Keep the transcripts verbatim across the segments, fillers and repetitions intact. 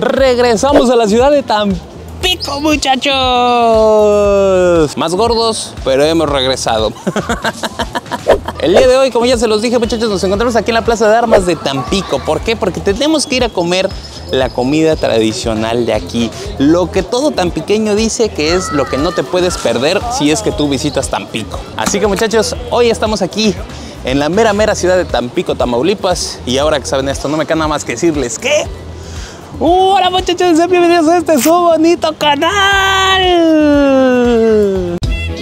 Regresamos a la ciudad de Tampico, muchachos. Más gordos, pero hemos regresado. El día de hoy, como ya se los dije, muchachos, nos encontramos aquí en la Plaza de Armas de Tampico. ¿Por qué? Porque tenemos que ir a comer la comida tradicional de aquí. Lo que todo tampiqueño dice que es lo que no te puedes perder si es que tú visitas Tampico. Así que, muchachos, hoy estamos aquí en la mera, mera ciudad de Tampico, Tamaulipas. Y ahora que saben esto, no me queda nada más que decirles que... Uh, hola, muchachos, sean bienvenidos a este su bonito canal.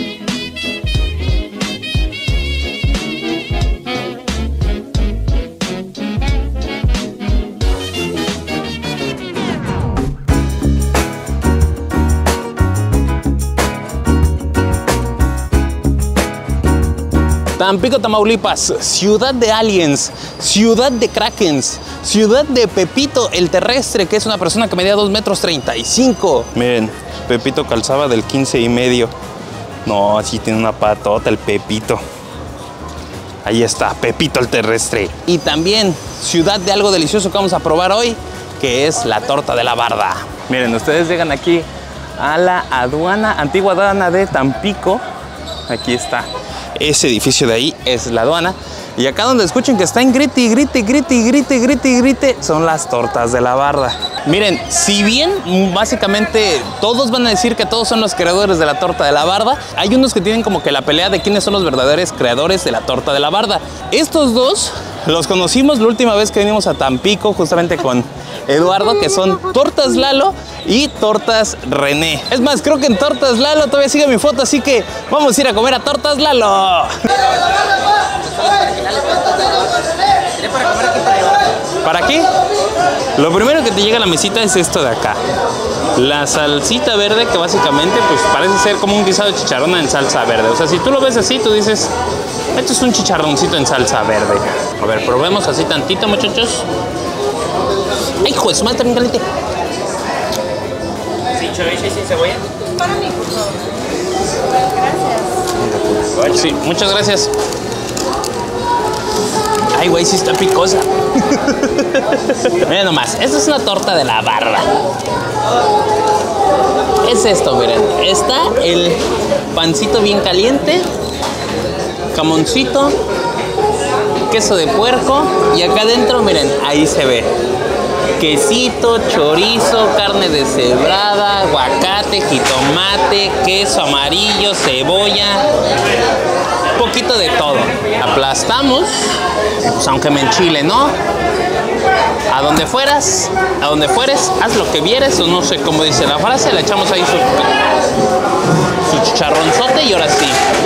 Tampico, Tamaulipas, ciudad de aliens, ciudad de krakens, ciudad de Pepito el terrestre, que es una persona que medía dos metros treinta y cinco. Miren, Pepito calzaba del quince y medio. No, así tiene una patota el Pepito. Ahí está, Pepito el terrestre. Y también ciudad de algo delicioso que vamos a probar hoy, que es la torta de la barda. Miren, ustedes llegan aquí a la aduana, antigua aduana de Tampico. Aquí está. Ese edificio de ahí es la aduana. Y acá donde escuchen que está en grite y grite, grite y grite, grite y grite, son las tortas de la barda. Miren, si bien básicamente todos van a decir que todos son los creadores de la torta de la barda, hay unos que tienen como que la pelea de quiénes son los verdaderos creadores de la torta de la barda. Estos dos los conocimos la última vez que vinimos a Tampico, justamente con Eduardo, que son Tortas Lalo y Tortas René. Es más, creo que en Tortas Lalo todavía sigue mi foto, así que vamos a ir a comer a Tortas Lalo. ¿Para aquí? Lo primero que te llega a la mesita es esto de acá. La salsita verde, que básicamente pues parece ser como un guisado de chicharrón en salsa verde. O sea, si tú lo ves así, tú dices, esto es un chicharroncito en salsa verde. A ver, probemos así tantito, muchachos. ¡Ay, hijo de su madre, también caliente! ¿Sin chorizo y sin cebolla? Para mí, por favor. Gracias. Sí, muchas gracias. Ay, güey, sí está picosa. Miren nomás, esta es una torta de la barda. Es esto, miren. Está el pancito bien caliente, jamoncito, queso de puerco y acá adentro, miren, ahí se ve. Quesito, chorizo, carne deshebrada, aguacate, jitomate, queso amarillo, cebolla, un poquito de todo. Aplastamos, pues aunque me enchile, ¿no? A donde fueras, a donde fueres, haz lo que vieres, o no sé cómo dice la frase, le echamos ahí su, su chicharronzote y ahora sí.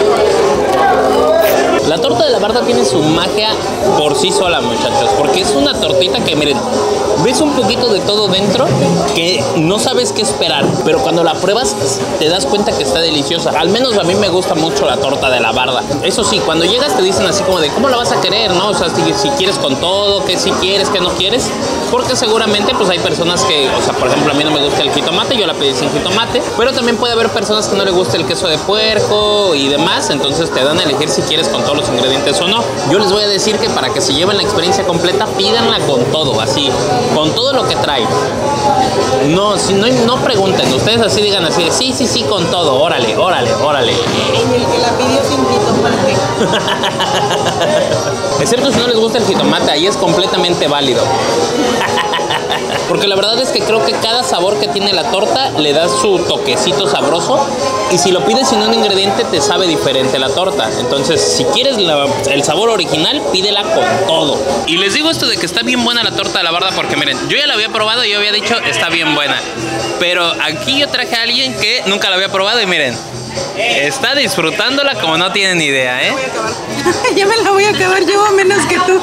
La torta de la barda tiene su magia por sí sola, muchachos, porque es una tortita que, miren, ves un poquito de todo dentro que no sabes qué esperar, pero cuando la pruebas te das cuenta que está deliciosa. Al menos a mí me gusta mucho la torta de la barda. Eso sí, cuando llegas te dicen así como de, ¿cómo la vas a querer, no? O sea, si, si quieres con todo, que si quieres, que no quieres, porque seguramente pues hay personas que, o sea, por ejemplo, a mí no me gusta el jitomate, yo la pedí sin jitomate, pero también puede haber personas que no les gusta el queso de puerco y demás, entonces te dan a elegir si quieres con todos los ingredientes o no. Yo les voy a decir que para que se lleven la experiencia completa, pídanla con todo, así, con todo lo que trae. No, si no, no pregunten, ustedes así digan así de, sí, sí, sí, con todo, órale, órale, órale. Y el que la pidió sin jitomate. Es cierto, si no les gusta el jitomate, ahí es completamente válido. Porque la verdad es que creo que cada sabor que tiene la torta le da su toquecito sabroso. Y si lo pides sin un ingrediente, te sabe diferente la torta. Entonces, si quieres la, el sabor original, pídela con todo. Y les digo esto de que está bien buena la torta de la barda porque, miren, yo ya la había probado y yo había dicho, está bien buena. Pero aquí yo traje a alguien que nunca la había probado y miren, está disfrutándola como no tienen idea, ¿eh? Ya me la voy a acabar, llevo menos que tú.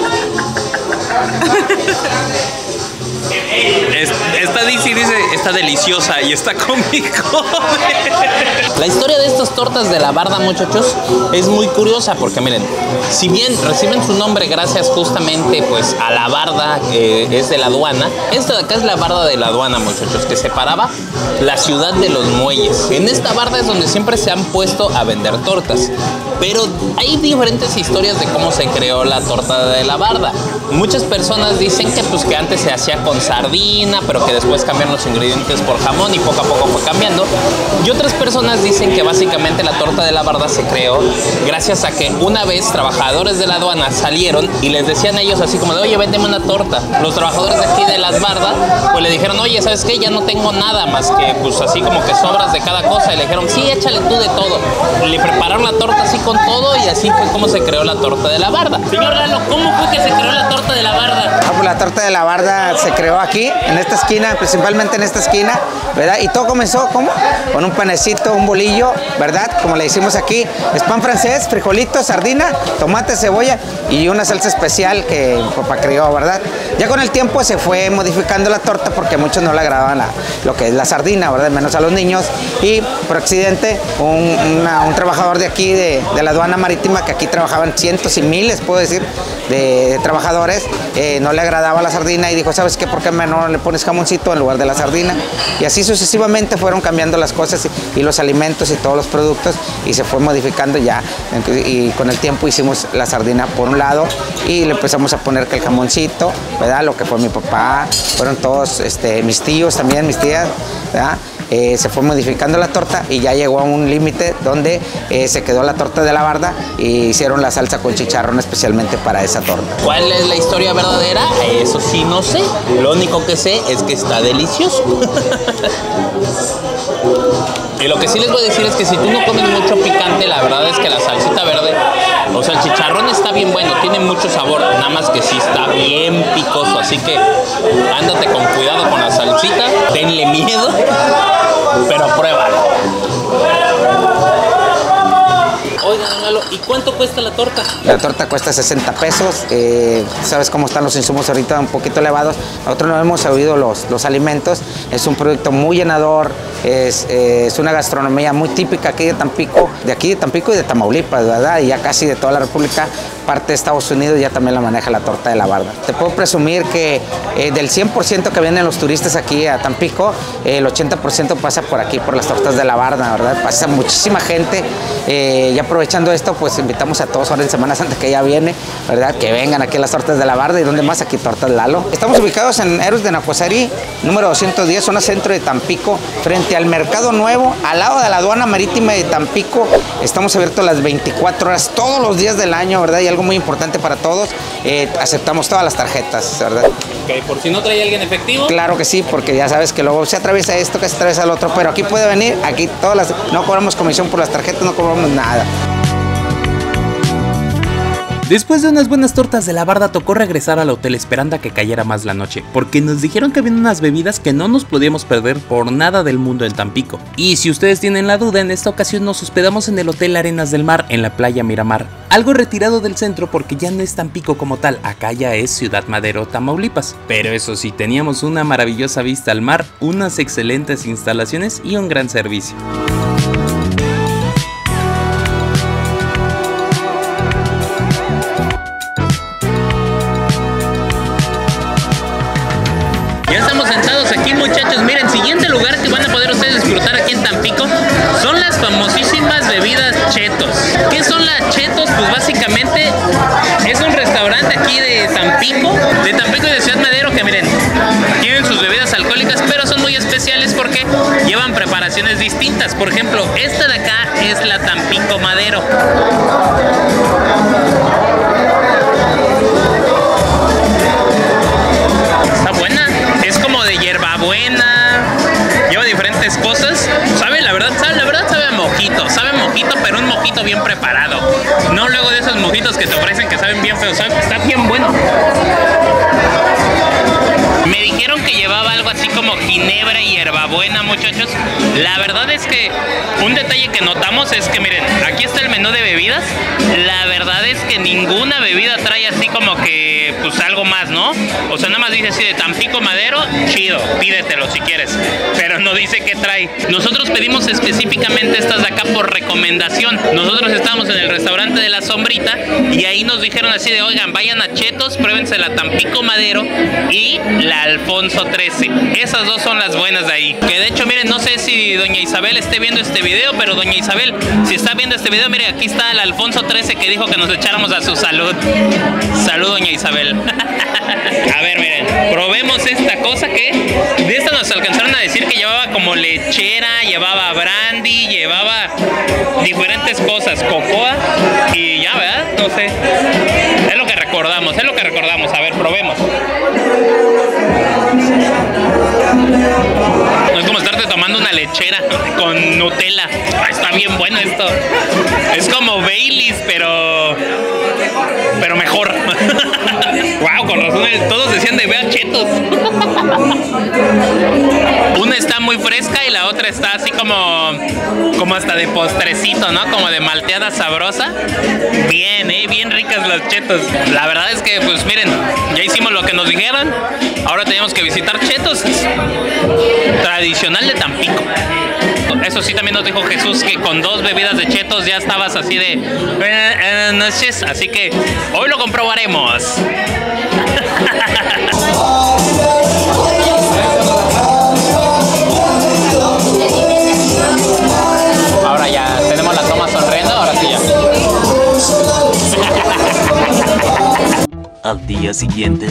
Esta dice, dice, está deliciosa y está conmigo. La historia de estas tortas de la barda, muchachos, es muy curiosa porque miren, si bien reciben su nombre gracias justamente pues a la barda que es de la aduana, esta de acá es la barda de la aduana, muchachos, que separaba la ciudad de los muelles. En esta barda es donde siempre se han puesto a vender tortas, pero hay diferentes historias de cómo se creó la torta de la barda. Muchas personas dicen que pues que antes se hacía con sardina, pero que después después cambiaron los ingredientes por jamón y poco a poco fue cambiando. Y otras personas dicen que básicamente la torta de la barda se creó gracias a que una vez trabajadores de la aduana salieron y les decían a ellos así como de, oye, véndeme una torta. Los trabajadores de aquí de las bardas pues le dijeron, oye, ¿sabes qué? Ya no tengo nada más que pues así como que sobras de cada cosa. Y le dijeron, sí, échale tú de todo. Le prepararon la torta así con todo y así fue como se creó la torta de la barda. Señor Lalo, ¿cómo fue que se creó la torta de la barda? Ah, pues la torta de la barda se creó aquí, en esta esquina, principalmente en esta esquina, ¿verdad? Y todo comenzó, ¿cómo? Con un panecito, un bolillo, ¿verdad? Como le decimos aquí, es pan francés, frijolitos, sardina, tomate, cebolla y una salsa especial que mi papá creó, ¿verdad? Ya con el tiempo se fue modificando la torta porque a muchos no le agradaban la, lo que es la sardina, ¿verdad? Menos a los niños. Y por accidente, un, una, un trabajador de aquí, de, de la aduana marítima, que aquí trabajaban cientos y miles, puedo decir, de, de trabajadores, eh, no le agradaba la sardina y dijo, ¿sabes qué? ¿Por qué no le pones jamoncito en lugar de la sardina? Y así sucesivamente fueron cambiando las cosas y, y los alimentos y todos los productos y se fue modificando ya. Y con el tiempo hicimos la sardina por un lado y le empezamos a poner que el jamoncito, ¿verdad? Lo que fue mi papá, fueron todos este, mis tíos también, mis tías, ¿verdad? Eh, se fue modificando la torta y ya llegó a un límite donde eh, se quedó la torta de la barda y hicieron la salsa con chicharrón especialmente para esa torta. ¿Cuál es la historia verdadera? Eso sí no sé. Lo único que sé es que está delicioso. Y lo que sí les voy a decir es que si tú no comes mucho picante, la verdad es que la salsita verde, o sea, el chicharrón está bien bueno, tiene mucho sabor, nada más que sí está bien picoso, así que ándate con cuidado con la salsita, denle miedo, pero pruébalo. Oigan, Lalo, ¿y cuánto cuesta la torta? La torta cuesta sesenta pesos. Eh, ¿Sabes cómo están los insumos ahorita? Un poquito elevados. Nosotros no hemos sabido los, los alimentos. Es un producto muy llenador. Es, eh, es una gastronomía muy típica aquí de Tampico, de aquí de Tampico y de Tamaulipas, ¿verdad? Y ya casi de toda la República, parte de Estados Unidos ya también la maneja la torta de la barda. Te puedo presumir que eh, del cien por ciento que vienen los turistas aquí a Tampico, eh, el ochenta por ciento pasa por aquí, por las tortas de la barda, ¿verdad? Pasa muchísima gente. Eh, ya aprovechando esto, pues invitamos a todos ahora en Semana Santa que ya viene, ¿verdad? Que vengan aquí a las tortas de la barda y donde más aquí Tortas Lalo. Estamos ubicados en Héroes de Nacuasarí, número doscientos diez, zona centro de Tampico, frente al Mercado Nuevo, al lado de la aduana marítima de Tampico. Estamos abiertos las veinticuatro horas, todos los días del año, ¿verdad? Y algo muy importante para todos, eh, aceptamos todas las tarjetas, ¿verdad? Ok, por si no trae alguien efectivo. Claro que sí, porque ya sabes que luego se atraviesa esto, que se atraviesa el otro, pero aquí puede venir, aquí todas las, no cobramos comisión por las tarjetas, no cobramos nada. Después de unas buenas tortas de la barda tocó regresar al hotel esperando a que cayera más la noche, porque nos dijeron que había unas bebidas que no nos podíamos perder por nada del mundo en Tampico. Y si ustedes tienen la duda, en esta ocasión nos hospedamos en el Hotel Arenas del Mar, en la playa Miramar, algo retirado del centro porque ya no es Tampico como tal, acá ya es Ciudad Madero, Tamaulipas. Pero eso sí, teníamos una maravillosa vista al mar, unas excelentes instalaciones y un gran servicio. Ya estamos sentados aquí, muchachos. Miren, siguiente lugar que van a poder ustedes disfrutar aquí en Tampico son las famosísimas bebidas Chetos. ¿Qué son las Chetos? Pues básicamente es un restaurante aquí de Tampico, de Tampico y de Ciudad Madero que miren, tienen sus bebidas alcohólicas, pero son muy especiales porque llevan preparaciones distintas. Por ejemplo, esta de acá es la Tampico Madero. Está buena. Es como de hierbabuena, lleva diferentes cosas. Sabe, la verdad, sabe, la verdad sabe a mojito, sabe mojito, pero un mojito bien preparado. No luego de esos mojitos que te ofrecen que saben bien feos, sabe, está bien bueno. Me dijeron que llevaba algo así como ginebra y hierbabuena, muchachos. La verdad es que un detalle que notamos es que miren, aquí está el menú de bebidas. La verdad es que ninguna bebida trae así como que pues algo más, ¿no? O sea, nada más dice así de Tampico Madero, chido, pídetelo si quieres, pero no dice qué trae. Nosotros pedimos específicamente estas de acá por recomendación. Nosotros estábamos en el restaurante de La Sombrita y ahí nos dijeron así de, oigan, vayan a Chetos, pruébense la Tampico Madero y la Alfonso trece. Esas dos son las buenas de ahí. Que de hecho, miren, no sé si doña Isabel esté viendo este video, pero doña Isabel, si está viendo este video, mire, aquí está el Alfonso trece que dijo que nos echáramos a su salud. Salud, doña Isabel. A ver, miren, probemos esta cosa que de esta nos alcanzaron a decir que llevaba como lechera, llevaba brandy, llevaba diferentes cosas, cocoa y ya, ¿verdad? No sé. Es lo que recordamos, es lo que recordamos. A ver, probemos. No es como estarte tomando una lechera con Nutella. Ah, está bien bueno esto. Es como Baileys, pero pero mejor. Wow, con razón todos decían de vea chetos. Una está muy fresca y la otra está así como como hasta de postrecito, ¿no? Como de malteada sabrosa. Bien, eh, bien ricas los chetos. La verdad es que, pues miren, ya hicimos lo que nos dijeron. Ahora tenemos que visitar Chetos tradicional de Tampico. Eso sí, también nos dijo Jesús que con dos bebidas de Chetos ya estabas así de buenas noches, así que hoy lo comprobaremos. Ahora ya tenemos la toma sonriendo, ahora sí ya. Al día siguiente.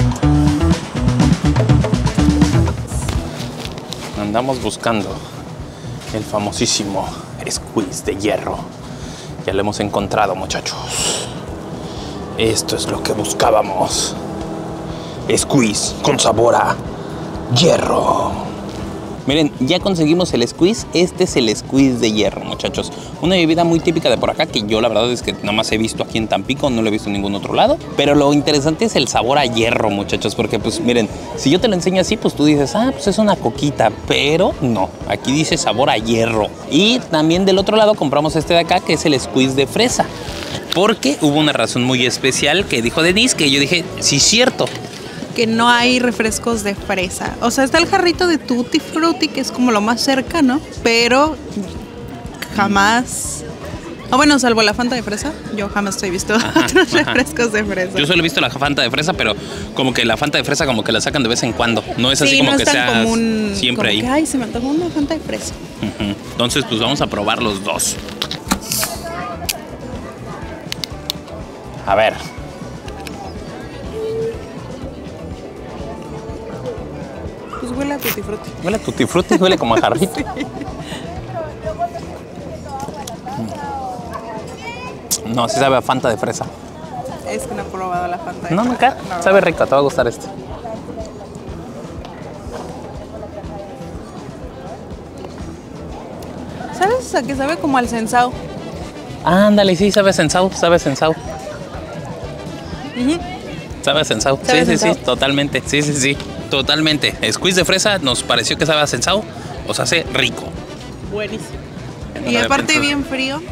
Andamos buscando el famosísimo squeeze de hierro. Ya lo hemos encontrado, muchachos. Esto es lo que buscábamos. Squeeze con sabor a hierro. Miren, ya conseguimos el squeeze. Este es el squeeze de hierro, muchachos. Una bebida muy típica de por acá que yo la verdad es que nada más he visto aquí en Tampico, no lo he visto en ningún otro lado. Pero lo interesante es el sabor a hierro, muchachos, porque pues miren, si yo te lo enseño así, pues tú dices, ah, pues es una coquita, pero no, aquí dice sabor a hierro. Y también del otro lado compramos este de acá, que es el squeeze de fresa. Porque hubo una razón muy especial que dijo Denise, que yo dije, sí, cierto. Que no hay refrescos de fresa. O sea, está el jarrito de Tutti Frutti, que es como lo más cercano, pero jamás... O bueno, salvo la Fanta de fresa, yo jamás he visto ajá, otros ajá. refrescos de fresa. Yo solo he visto la Fanta de fresa, pero como que la Fanta de fresa como que la sacan de vez en cuando. No es sí, así como no que sea común, siempre como ahí. Que, ay, se me antojó una Fanta de fresa. Uh-huh. Entonces, pues vamos a probar los dos. A ver. Pues huele a Tutti Frutti. Huele a Tutti Frutti, huele como a jarrito. Sí. No, sí sabe a Fanta de fresa. Es que no he probado la Fanta de no, fresa. Nunca. No, sabe rico, te va a gustar este. ¿Sabes a qué sabe? Como al sensao. Ándale, sí, sabe a sensao, sabe a sensao. Uh-huh. Sabe a sensao. Sí, sí, sensao. sí, totalmente. Sí, sí, sí, totalmente. Squeeze de fresa nos pareció que sabe a sensao, o sea, hace rico. Buenísimo. No y aparte bien frío.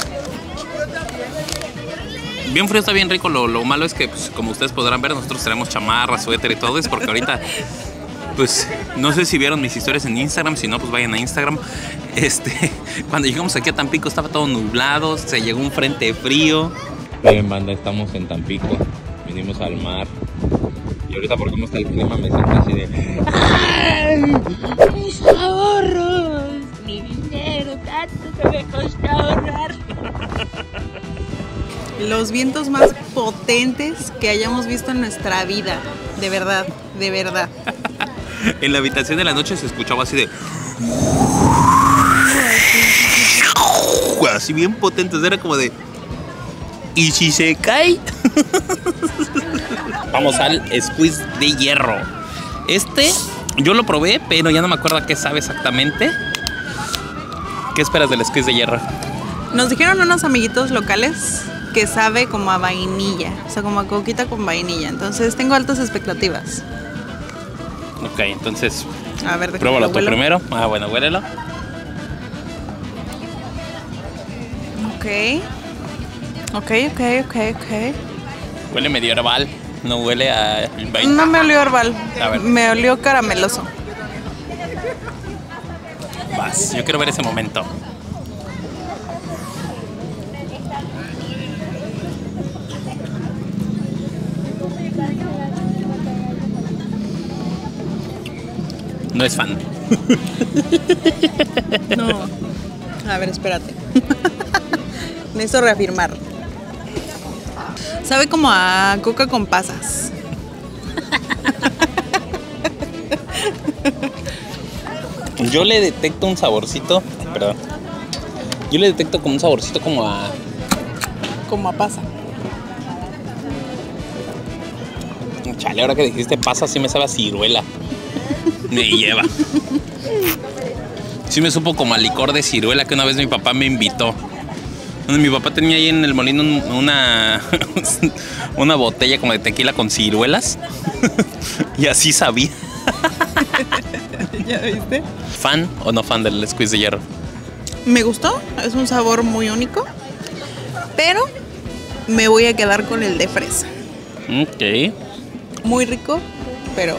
Bien frío, está bien rico. Lo, lo malo es que, pues, como ustedes podrán ver, nosotros tenemos chamarra, suéter y todo. Es porque ahorita, pues, no sé si vieron mis historias en Instagram. Si no, pues vayan a Instagram. Este, cuando llegamos aquí a Tampico estaba todo nublado. Se llegó un frente frío. Miren, banda, estamos en Tampico. Vinimos al mar. Y ahorita, por cómo está el clima, me siento así de... ¡Ay! ¡Mis ahorros! Mi dinero, tanto que me costó ahorrar. Los vientos más potentes que hayamos visto en nuestra vida. De verdad, de verdad. En la habitación de la noche se escuchaba así de... Así bien potentes, era como de... ¿Y si se cae? Vamos al squeeze de hierro. Este, yo lo probé, pero ya no me acuerdo a qué sabe exactamente. ¿Qué esperas del squeeze de hierro? Nos dijeron unos amiguitos locales que sabe como a vainilla, o sea, como a coquita con vainilla. Entonces tengo altas expectativas. Ok, entonces, a ver, pruébalo tú primero. Ah, bueno, huélelo. Ok. Ok, ok, ok, ok. Huele medio herbal, no huele a vainilla. No me olió herbal, a ver. Me olió carameloso. Vas, yo quiero ver ese momento. No es fan. No. A ver, espérate. Necesito reafirmar. Sabe como a coca con pasas. Yo le detecto un saborcito, perdón. Yo le detecto como un saborcito como a... Como a pasa. Chale, ahora que dijiste pasa, sí me sabe a ciruela. Me lleva. Sí me supo como a licor de ciruela que una vez mi papá me invitó. Mi papá tenía ahí en el molino una, una botella como de tequila con ciruelas. Y así sabía. ¿Ya viste? ¿Fan o no fan del squeeze de hierro? Me gustó, es un sabor muy único. Pero me voy a quedar con el de fresa. Ok. Muy rico, pero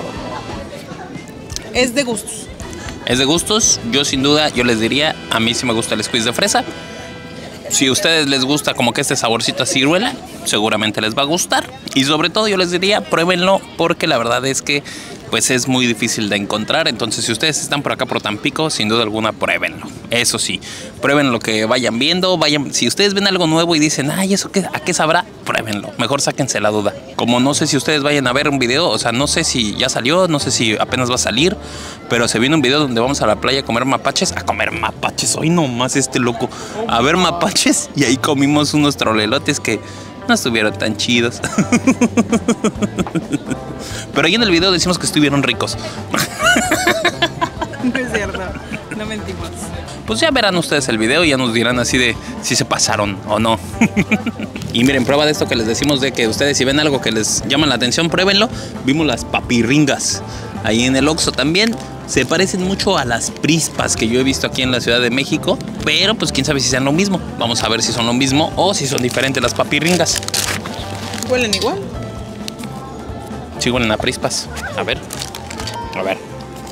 es de gustos. Es de gustos. Yo sin duda, yo les diría, a mí sí me gusta el squeeze de fresa. Si a ustedes les gusta como que este saborcito a ciruela, seguramente les va a gustar. Y sobre todo yo les diría, pruébenlo, porque la verdad es que pues es muy difícil de encontrar. Entonces si ustedes están por acá por Tampico, sin duda alguna pruébenlo. Eso sí, prueben lo que vayan viendo, vayan. Si ustedes ven algo nuevo y dicen, ay, ¿eso qué, a qué sabrá? Pruébenlo, mejor sáquense la duda. Como no sé si ustedes vayan a ver un video, o sea, no sé si ya salió, no sé si apenas va a salir, pero se viene un video donde vamos a la playa a comer mapaches, a comer mapaches, hoy nomás este loco, a ver mapaches, y ahí comimos unos trolelotes que no estuvieron tan chidos. Pero ahí en el video decimos que estuvieron ricos. No es cierto, no mentimos. Pues ya verán ustedes el video y ya nos dirán así de si se pasaron o no. Y miren, prueba de esto que les decimos de que ustedes si ven algo que les llama la atención, pruébenlo. Vimos las papirringas ahí en el Oxxo también. Se parecen mucho a las prispas que yo he visto aquí en la Ciudad de México, pero pues quién sabe si sean lo mismo. Vamos a ver si son lo mismo o si son diferentes las papirringas. ¿Huelen igual? Sí huelen a prispas. A ver, a ver.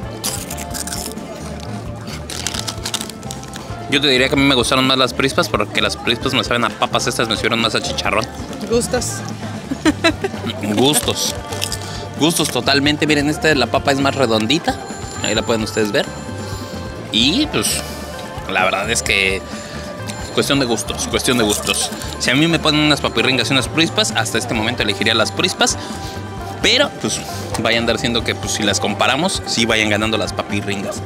Yo te diría que a mí me gustaron más las prispas porque las prispas me saben a papas, estas me subieron más a chicharrón. ¿Gustos? Gustos. Gustos totalmente. Miren, esta de la papa es más redondita. Ahí la pueden ustedes ver. Y pues la verdad es que cuestión de gustos, cuestión de gustos. Si a mí me ponen unas papirringas y unas prispas, hasta este momento elegiría las prispas. Pero pues vaya a andar siendo que pues si las comparamos, sí vayan ganando las papirringas.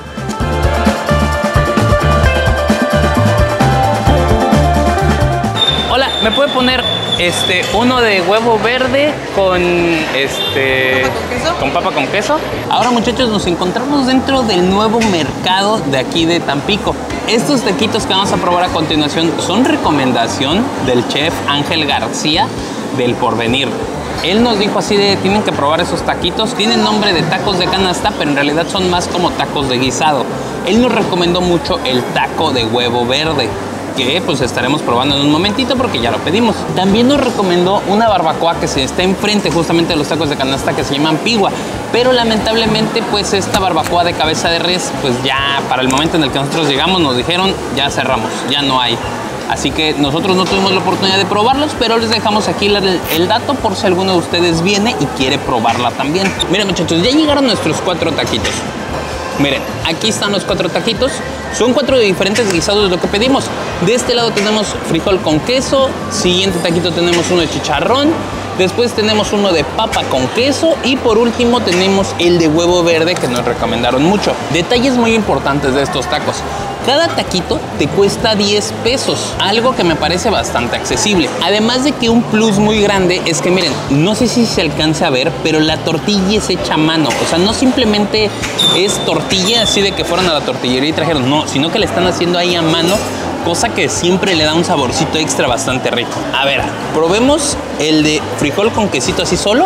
Hola, ¿me puede poner este uno de huevo verde con este ¿Papa con queso? con papa con queso? Ahora, muchachos, nos encontramos dentro del nuevo mercado de aquí de Tampico. Estos taquitos que vamos a probar a continuación son recomendación del chef Ángel García del Porvenir. Él nos dijo así de, tienen que probar esos taquitos. Tienen nombre de tacos de canasta, pero en realidad son más como tacos de guisado. Él nos recomendó mucho el taco de huevo verde, que pues estaremos probando en un momentito porque ya lo pedimos. También nos recomendó una barbacoa que se está enfrente justamente de los tacos de canasta que se llaman Pigua, pero lamentablemente pues esta barbacoa de cabeza de res pues ya para el momento en el que nosotros llegamos nos dijeron ya cerramos, ya no hay. Así que nosotros no tuvimos la oportunidad de probarlos, pero les dejamos aquí el, el dato por si alguno de ustedes viene y quiere probarla también. Miren, muchachos, ya llegaron nuestros cuatro taquitos. Miren, aquí están los cuatro taquitos. Son cuatro diferentes guisados de lo que pedimos. De este lado tenemos frijol con queso. Siguiente taquito tenemos uno de chicharrón. Después tenemos uno de papa con queso. Y por último tenemos el de huevo verde que nos recomendaron mucho. Detalles muy importantes de estos tacos. Cada taquito te cuesta diez pesos, algo que me parece bastante accesible. Además de que un plus muy grande es que miren, no sé si se alcanza a ver, pero la tortilla es hecha a mano. O sea, no simplemente es tortilla así de que fueron a la tortillería y trajeron, no, sino que le están haciendo ahí a mano, cosa que siempre le da un saborcito extra bastante rico. A ver, probemos el de frijol con quesito así solo.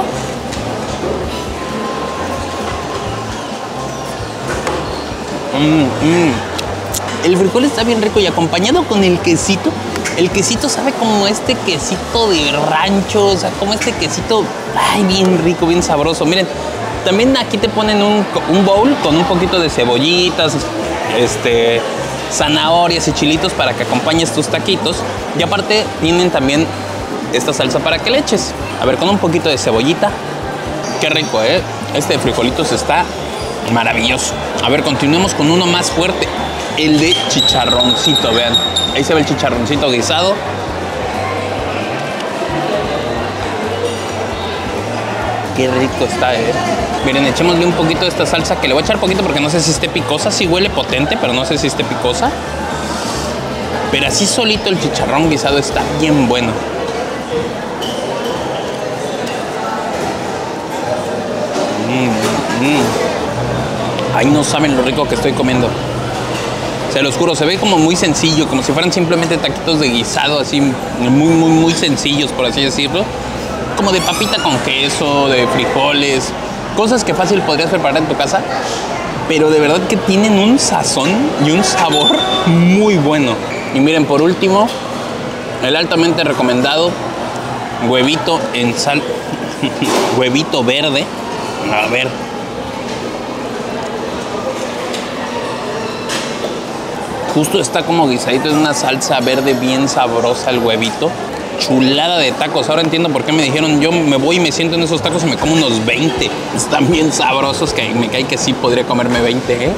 Mmm, mmm. El frijol está bien rico y acompañado con el quesito. El quesito sabe como este quesito de rancho, o sea, como este quesito, ay, bien rico, bien sabroso. Miren, también aquí te ponen un, un bowl con un poquito de cebollitas, este, zanahorias y chilitos para que acompañes tus taquitos. Y aparte tienen también esta salsa para que le eches. A ver, con un poquito de cebollita. Qué rico, ¿eh? Este de frijolitos está maravilloso. A ver, continuemos con uno más fuerte. El de chicharroncito, vean. Ahí se ve el chicharroncito guisado. qué rico está, eh. Miren, echémosle un poquito de esta salsa, que le voy a echar poquito porque no sé si esté picosa. Sí huele potente, pero no sé si esté picosa. Pero así solito el chicharrón guisado está bien bueno. Mm, mm. Ay, no saben lo rico que estoy comiendo. Se los juro, se ve como muy sencillo, como si fueran simplemente taquitos de guisado, así muy, muy, muy sencillos, por así decirlo. Como de papita con queso, de frijoles, cosas que fácil podrías preparar en tu casa, pero de verdad que tienen un sazón y un sabor muy bueno. Y miren, por último, el altamente recomendado huevito en sal, huevito verde. A ver. Justo está como guisadito, es una salsa verde bien sabrosa el huevito. Chulada de tacos. Ahora entiendo por qué me dijeron, yo me voy y me siento en esos tacos y me como unos veinte. Están bien sabrosos que me cae que sí podría comerme veinte, ¿eh?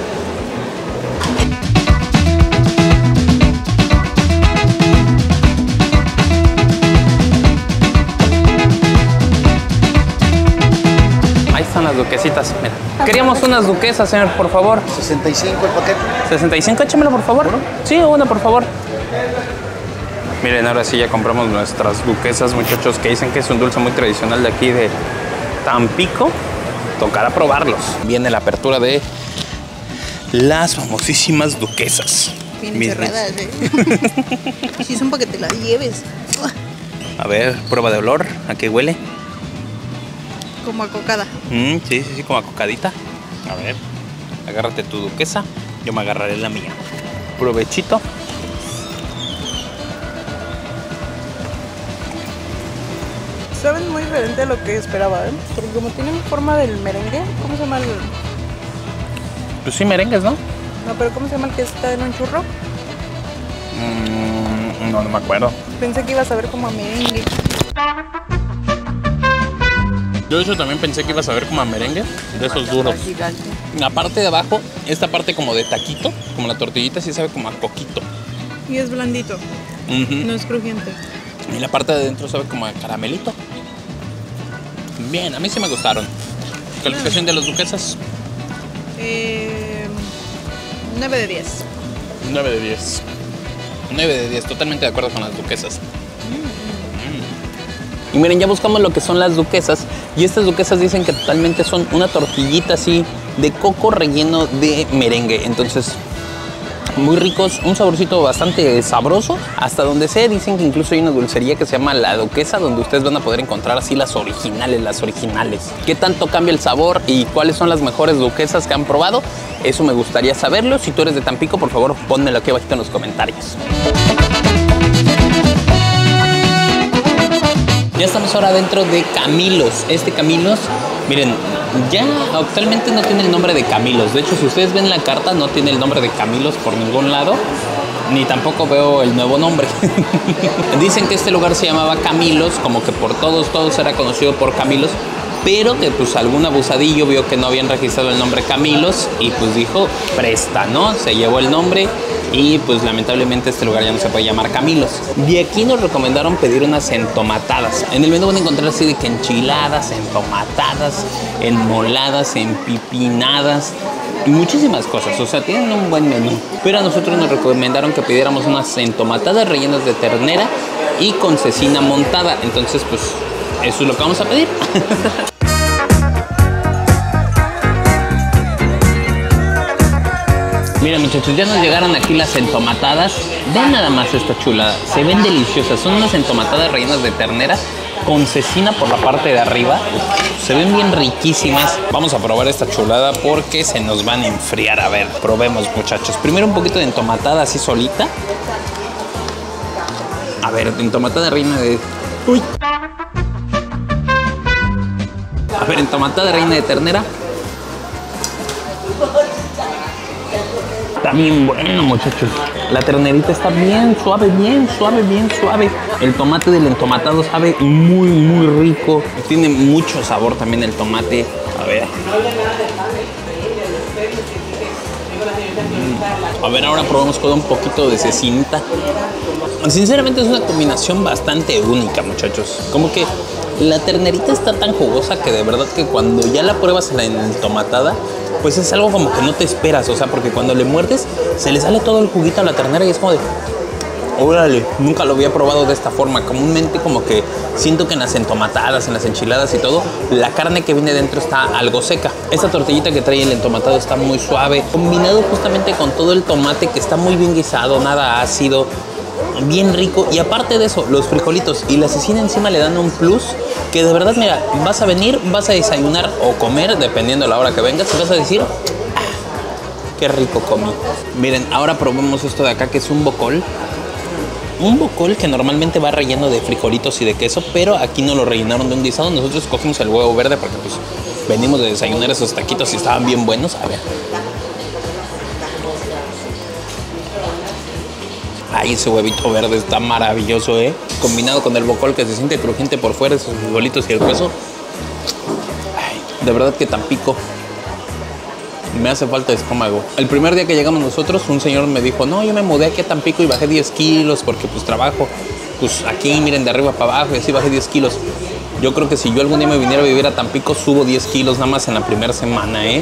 Ahí están las duquesitas. Mira. Queríamos unas duquesas, señor, por favor. sesenta y cinco el paquete. ¿sesenta y cinco? Échamelo, por favor. Sí, una, por favor. Miren, ahora sí ya compramos nuestras duquesas, muchachos, que dicen que es un dulce muy tradicional de aquí de Tampico. Tocará probarlos. Viene la apertura de las famosísimas duquesas. Bien cerradas, ¿eh? Sí, son para que te las lleves. A ver, prueba de olor. ¿A qué huele? Como a cocada. Mm, sí, sí, sí, como a cocadita. A ver, agárrate tu duquesa. Yo me agarraré la mía. Provechito. Saben muy diferente a lo que esperaba, ¿eh? Porque como tienen forma del merengue, ¿cómo se llama el...? Pues sí, merengues, ¿no? No, pero ¿cómo se llama el que está en un churro? Mm, no, no me acuerdo. Pensé que iba a saber como a merengue. Yo de hecho también pensé que iba a saber como a merengue, de esos duros. La parte de abajo, esta parte como de taquito, como la tortillita, sí sabe como a coquito. Y es blandito, Uh-huh. no es crujiente. Y la parte de adentro sabe como a caramelito. Bien, a mí sí me gustaron. Calificación de las duquesas. Eh, nueve de diez. nueve de diez. nueve de diez, totalmente de acuerdo con las duquesas. Mm. Y miren, ya buscamos lo que son las duquesas. Y estas duquesas dicen que totalmente son una tortillita así de coco relleno de merengue. Entonces, muy ricos, un saborcito bastante sabroso. Hasta donde sé, dicen que incluso hay una dulcería que se llama La Duquesa, donde ustedes van a poder encontrar así las originales, las originales. ¿Qué tanto cambia el sabor y cuáles son las mejores duquesas que han probado? Eso me gustaría saberlo. Si tú eres de Tampico, por favor, pónmelo aquí abajito en los comentarios. Ya estamos ahora dentro de Camilos. Este Camilos, miren, ya actualmente no tiene el nombre de Camilos. De hecho, si ustedes ven la carta, no tiene el nombre de Camilos por ningún lado. Ni tampoco veo el nuevo nombre. Dicen que este lugar se llamaba Camilos, como que por todos, todos era conocido por Camilos. Pero que pues algún abusadillo vio que no habían registrado el nombre Camilos y pues dijo, presta, ¿no? Se llevó el nombre y pues lamentablemente este lugar ya no se puede llamar Camilos. De aquí nos recomendaron pedir unas entomatadas. En el menú van a encontrar así de que enchiladas, entomatadas, enmoladas, empipinadas y muchísimas cosas. O sea, tienen un buen menú. Pero a nosotros nos recomendaron que pidiéramos unas entomatadas rellenas de ternera y con cecina montada. Entonces pues eso es lo que vamos a pedir. Miren, muchachos, ya nos llegaron aquí las entomatadas. Vean nada más esta chulada. Se ven deliciosas. Son unas entomatadas rellenas de ternera con cecina por la parte de arriba. Se ven bien riquísimas. Vamos a probar esta chulada porque se nos van a enfriar. A ver, probemos, muchachos. Primero un poquito de entomatada así solita. A ver, entomatada reina de... Uy. A ver, entomatada reina de ternera. Está bien bueno, muchachos. La ternerita está bien suave, bien suave, bien suave. El tomate del entomatado sabe muy, muy rico. Tiene mucho sabor también el tomate. A ver. A ver, ahora probamos con un poquito de cecinita. Sinceramente es una combinación bastante única, muchachos. Como que La ternerita está tan jugosa que de verdad que cuando ya la pruebas en la entomatada, pues es algo como que no te esperas, o sea, porque cuando le muerdes se le sale todo el juguito a la ternera y es como de... Órale, nunca lo había probado de esta forma. Comúnmente como que siento que en las entomatadas, en las enchiladas y todo, la carne que viene dentro está algo seca. Esta tortillita que trae el entomatado está muy suave, combinado justamente con todo el tomate que está muy bien guisado, nada ácido, bien rico. Y aparte de eso, los frijolitos y la cecina encima le dan un plus que de verdad, mira, vas a venir, vas a desayunar o comer, dependiendo de la hora que vengas, y vas a decir... Qué rico comí. Miren, ahora probemos esto de acá que es un bocol. Un bocol que normalmente va relleno de frijolitos y de queso, pero aquí no lo rellenaron de un guisado. Nosotros cogimos el huevo verde porque pues venimos de desayunar esos taquitos y estaban bien buenos. A ver. Ay, ese huevito verde está maravilloso, ¿eh? Combinado con el bocol que se siente crujiente por fuera, esos frijolitos y el queso. Ay, de verdad que Tampico me hace falta estómago. El primer día que llegamos nosotros, un señor me dijo, no, yo me mudé aquí a Tampico y bajé diez kilos porque pues trabajo, pues aquí, miren, de arriba para abajo y así bajé diez kilos. Yo creo que si yo algún día me viniera a vivir a Tampico, subo diez kilos nada más en la primera semana, ¿eh?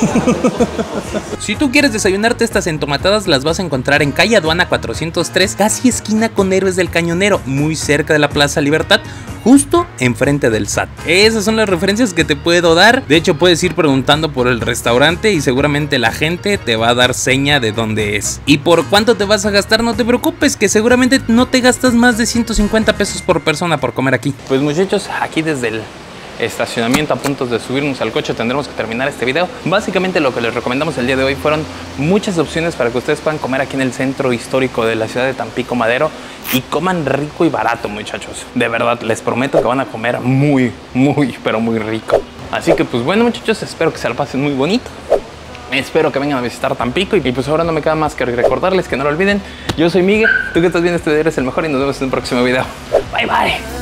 Si tú quieres desayunarte estas entomatadas, las vas a encontrar en calle Aduana cuatrocientos tres, casi esquina con Héroes del Cañonero, muy cerca de la Plaza Libertad, justo enfrente del S A T. Esas son las referencias que te puedo dar. De hecho, puedes ir preguntando por el restaurante y seguramente la gente te va a dar seña de dónde es. Y por cuánto te vas a gastar, no te preocupes, que seguramente no te gastas más de ciento cincuenta pesos por persona por comer aquí. Pues muchachos, aquí desde el estacionamiento a puntos de subirnos al coche tendremos que terminar este video. Básicamente lo que les recomendamos el día de hoy fueron muchas opciones para que ustedes puedan comer aquí en el centro histórico de la ciudad de Tampico Madero y coman rico y barato, muchachos. De verdad, les prometo que van a comer muy, muy, pero muy rico. Así que pues bueno, muchachos, espero que se la pasen muy bonito. Espero que vengan a visitar Tampico y pues ahora no me queda más que recordarles que no lo olviden. Yo soy Miguel, tú que estás viendo este video eres el mejor y nos vemos en un próximo video. Bye bye.